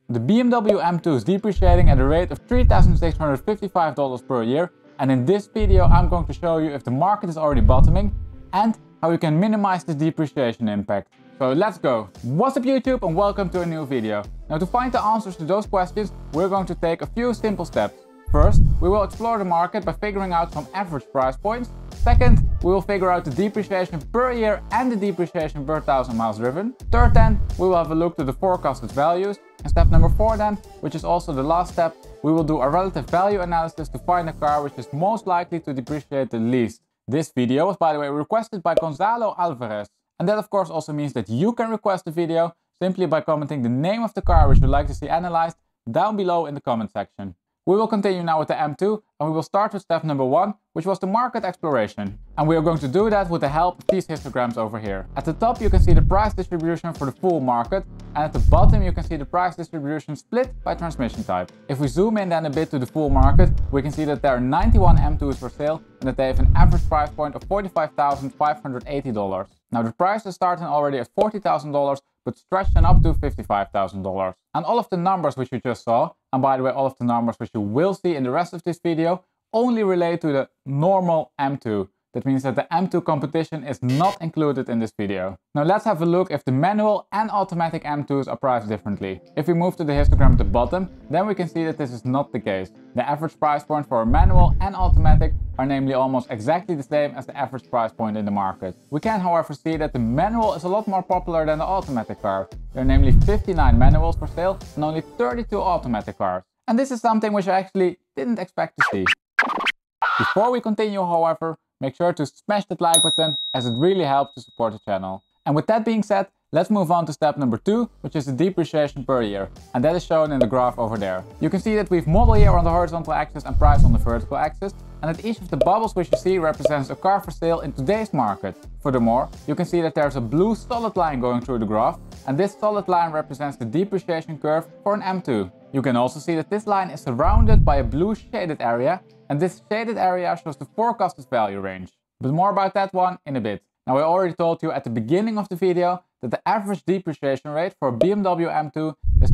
The BMW M2 is depreciating at a rate of $3,655 per year, and in this video I'm going to show you if the market is already bottoming and how you can minimize the depreciation impact. So let's go! What's up YouTube and welcome to a new video. Now to find the answers to those questions, we're going to take a few simple steps. First, we will explore the market by figuring out some average price points. Second, we will figure out the depreciation per year and the depreciation per 1000 miles driven. Third then, we will have a look to the forecasted values. And step number 4 then, which is also the last step, we will do a relative value analysis to find a car which is most likely to depreciate the least. This video was, by the way, requested by Gonzalo Alvarez. And that of course also means that you can request a video simply by commenting the name of the car which you'd like to see analyzed down below in the comment section. We will continue now with the M2 and we will start with step number 1, which was the market exploration. And we are going to do that with the help of these histograms over here. At the top you can see the price distribution for the full market, and at the bottom you can see the price distribution split by transmission type. If we zoom in then a bit to the full market, we can see that there are 91 M2s for sale and that they have an average price point of $45,580. Now the prices starting already at $40,000 but stretching up to $55,000. And all of the numbers which you just saw, and by the way all of the numbers which you will see in the rest of this video, only relate to the normal M2. That means that the M2 competition is not included in this video. Now let's have a look if the manual and automatic M2s are priced differently. If we move to the histogram at the bottom, then we can see that this is not the case. The average price point for a manual and automatic are namely almost exactly the same as the average price point in the market. We can however see that the manual is a lot more popular than the automatic car. There are namely 59 manuals for sale and only 32 automatic cars. And this is something which I actually didn't expect to see. Before we continue however, make sure to smash that like button as it really helps to support the channel. And with that being said, let's move on to step number 2, which is the depreciation per year. And that is shown in the graph over there. You can see that we've model year on the horizontal axis and price on the vertical axis, and that each of the bubbles which you see represents a car for sale in today's market. Furthermore, you can see that there's a blue solid line going through the graph, and this solid line represents the depreciation curve for an M2. You can also see that this line is surrounded by a blue shaded area, and this shaded area shows the forecasted value range. But more about that one in a bit. Now I already told you at the beginning of the video that the average depreciation rate for a BMW M2 is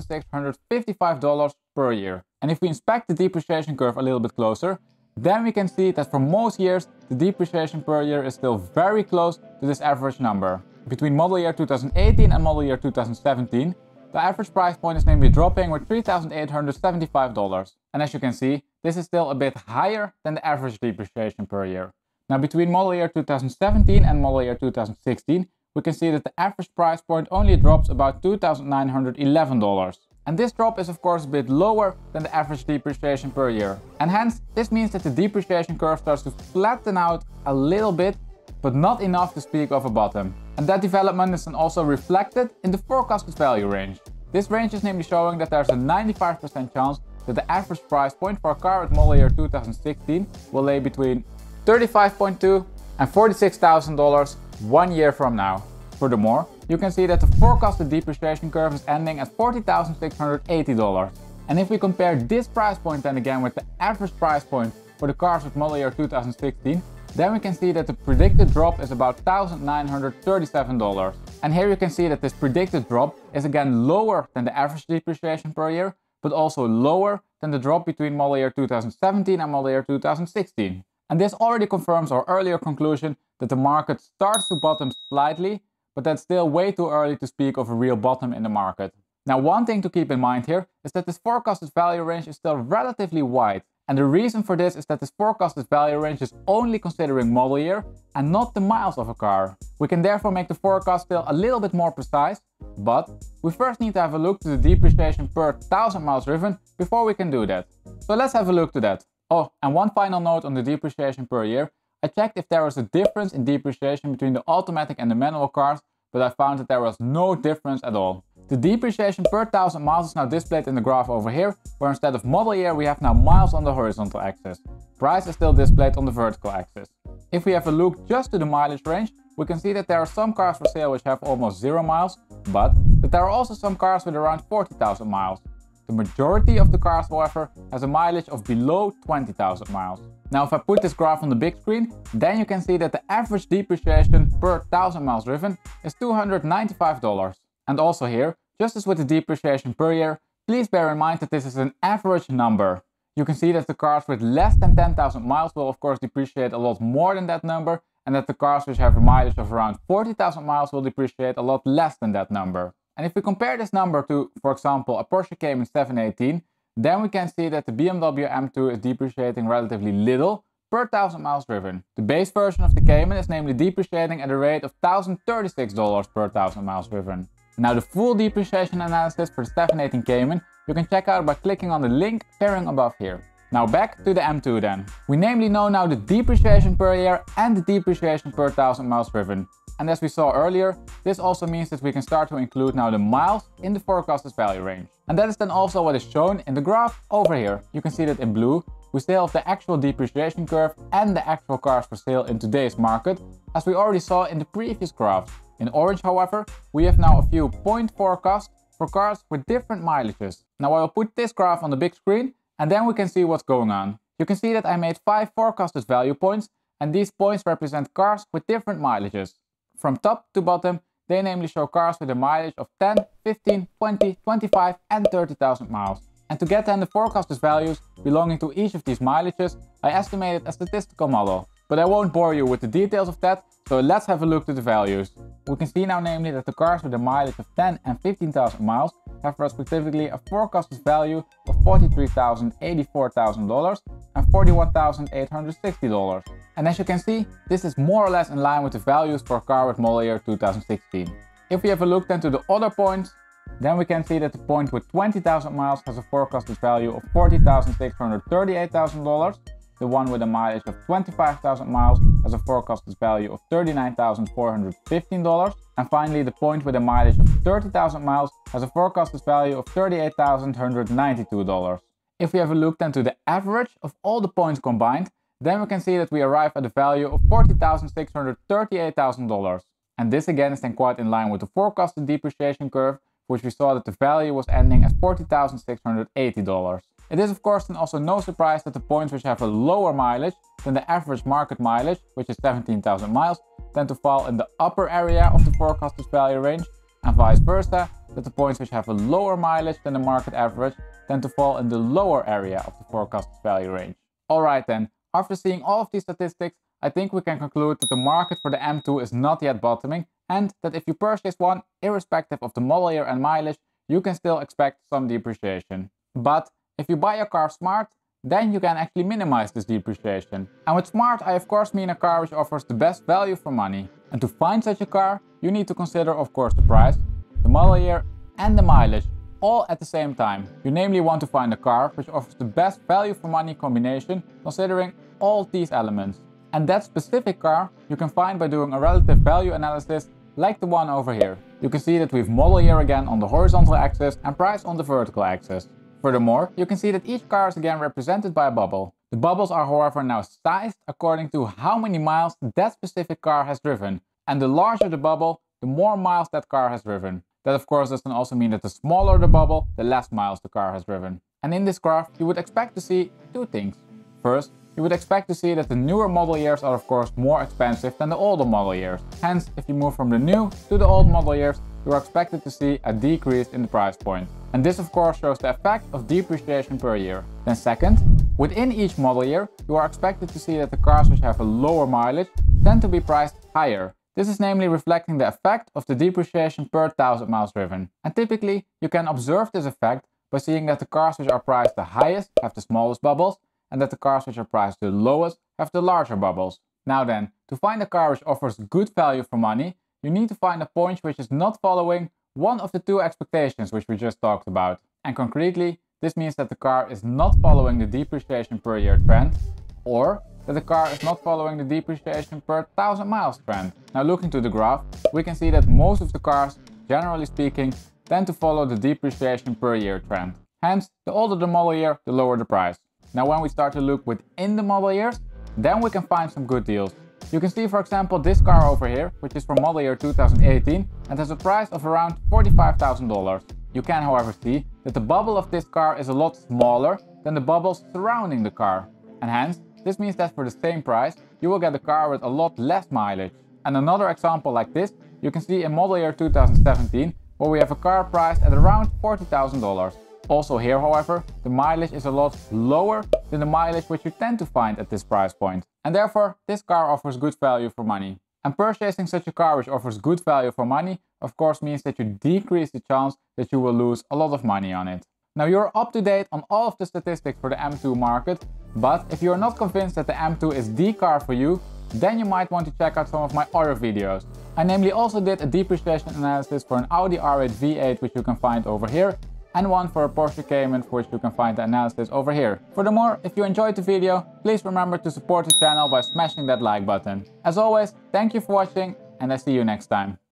$3,655 per year. And if we inspect the depreciation curve a little bit closer, then we can see that for most years the depreciation per year is still very close to this average number. Between model year 2018 and model year 2017, the average price point is namely dropping with $3,875. And as you can see, this is still a bit higher than the average depreciation per year. Now between model year 2017 and model year 2016, we can see that the average price point only drops about $2,911. And this drop is of course a bit lower than the average depreciation per year. And hence, this means that the depreciation curve starts to flatten out a little bit, but not enough to speak of a bottom. And that development is then also reflected in the forecasted value range. This range is namely showing that there's a 95% chance that the average price point for a car at model year 2016 will lay between $35,200 and $46,000 1 year from now. Furthermore, you can see that the forecasted depreciation curve is ending at $40,680. And if we compare this price point then again with the average price point for the cars with model year 2016, then we can see that the predicted drop is about $1,937. And here you can see that this predicted drop is again lower than the average depreciation per year, but also lower than the drop between model year 2017 and model year 2016. And this already confirms our earlier conclusion that the market starts to bottom slightly, but that's still way too early to speak of a real bottom in the market. Now one thing to keep in mind here is that this forecasted value range is still relatively wide. And the reason for this is that this forecasted value range is only considering model year and not the miles of a car. We can therefore make the forecast still a little bit more precise, but we first need to have a look to the depreciation per 1000 miles driven before we can do that. So let's have a look to that. Oh, and one final note on the depreciation per year. I checked if there was a difference in depreciation between the automatic and the manual cars, but I found that there was no difference at all. The depreciation per 1000 miles is now displayed in the graph over here, where instead of model year we have now miles on the horizontal axis. Price is still displayed on the vertical axis. If we have a look just to the mileage range, we can see that there are some cars for sale which have almost 0 miles, but that there are also some cars with around 40,000 miles. The majority of the cars, however, has a mileage of below 20,000 miles. Now if I put this graph on the big screen, then you can see that the average depreciation per 1000 miles driven is $295. And also here, Just as with the depreciation per year, please bear in mind that this is an average number. You can see that the cars with less than 10,000 miles will of course depreciate a lot more than that number, and that the cars which have a mileage of around 40,000 miles will depreciate a lot less than that number. And if we compare this number to, for example, a Porsche Cayman 718, then we can see that the BMW M2 is depreciating relatively little per 1000 miles driven. The base version of the Cayman is namely depreciating at a rate of $1,036 per 1000 miles driven. Now the full depreciation analysis for the 718 Cayman you can check out by clicking on the link appearing above here. Now back to the M2 then. We namely know now the depreciation per year and the depreciation per 1000 miles driven. And as we saw earlier, this also means that we can start to include now the miles in the forecasted value range. And that is then also what is shown in the graph over here. You can see that in blue we still have the actual depreciation curve and the actual cars for sale in today's market, as we already saw in the previous graph. In orange, however, we have now a few point forecasts for cars with different mileages. Now I will put this graph on the big screen and then we can see what's going on. You can see that I made 5 forecasted value points, and these points represent cars with different mileages. From top to bottom, they namely show cars with a mileage of 10, 15, 20, 25 and 30,000 miles. And to get then the forecasted values belonging to each of these mileages, I estimated a statistical model. But I won't bore you with the details of that, so let's have a look to the values. We can see now namely that the cars with a mileage of 10 and 15,000 miles have respectively a forecasted value of $43,000, $84,000 and $41,860. And as you can see, this is more or less in line with the values for a car with model year 2016. If we have a look then to the other points, then we can see that the point with 20,000 miles has a forecasted value of $40,638,000. The one with a mileage of 25,000 miles has a forecasted value of $39,415. And finally, the point with a mileage of 30,000 miles has a forecasted value of $38,192. If we have a look then to the average of all the points combined, then we can see that we arrive at a value of $40,638,000. And this again is then quite in line with the forecasted depreciation curve, which we saw that the value was ending at $40,680. It is of course then also no surprise that the points which have a lower mileage than the average market mileage, which is 17,000 miles, tend to fall in the upper area of the forecasted value range, and vice versa, that the points which have a lower mileage than the market average tend to fall in the lower area of the forecasted value range. Alright then, after seeing all of these statistics, I think we can conclude that the market for the M2 is not yet bottoming, and that if you purchase one, irrespective of the model year and mileage, you can still expect some depreciation. But if you buy a car smart, then you can actually minimize this depreciation. And with smart, I of course mean a car which offers the best value for money. And to find such a car, you need to consider of course the price, the model year and the mileage, all at the same time. You namely want to find a car which offers the best value for money combination, considering all these elements. And that specific car you can find by doing a relative value analysis like the one over here. You can see that we've model year again on the horizontal axis and price on the vertical axis. Furthermore, you can see that each car is again represented by a bubble. The bubbles are however now sized according to how many miles that specific car has driven. And the larger the bubble, the more miles that car has driven. That of course doesn't also mean that the smaller the bubble, the less miles the car has driven. And in this graph you would expect to see two things. First, you would expect to see that the newer model years are of course more expensive than the older model years. Hence, if you move from the new to the old model years, you are expected to see a decrease in the price point. And this of course shows the effect of depreciation per year. Then second, within each model year, you are expected to see that the cars which have a lower mileage tend to be priced higher. This is namely reflecting the effect of the depreciation per 1000 miles driven. And typically, you can observe this effect by seeing that the cars which are priced the highest have the smallest bubbles, and that the cars which are priced the lowest have the larger bubbles. Now then, to find a car which offers good value for money, you need to find a point which is not following one of the two expectations which we just talked about. And concretely, this means that the car is not following the depreciation per year trend, or that the car is not following the depreciation per 1000 miles trend. Now looking to the graph, we can see that most of the cars, generally speaking, tend to follow the depreciation per year trend. Hence, the older the model year, the lower the price. Now when we start to look within the model years, then we can find some good deals. You can see for example this car over here, which is from model year 2018 and has a price of around $45,000. You can however see that the bubble of this car is a lot smaller than the bubbles surrounding the car. And hence, this means that for the same price, you will get a car with a lot less mileage. And another example like this, you can see in model year 2017, where we have a car priced at around $40,000. Also here, however, the mileage is a lot lower than the mileage which you tend to find at this price point. And therefore, this car offers good value for money. And purchasing such a car which offers good value for money, of course, means that you decrease the chance that you will lose a lot of money on it. Now, you're up to date on all of the statistics for the M2 market, but if you're not convinced that the M2 is the car for you, then you might want to check out some of my other videos. I namely also did a depreciation analysis for an Audi R8 V8, which you can find over here, and one for a Porsche Cayman, for which you can find the analysis over here. Furthermore, if you enjoyed the video, please remember to support the channel by smashing that like button. As always, thank you for watching, and I see you next time.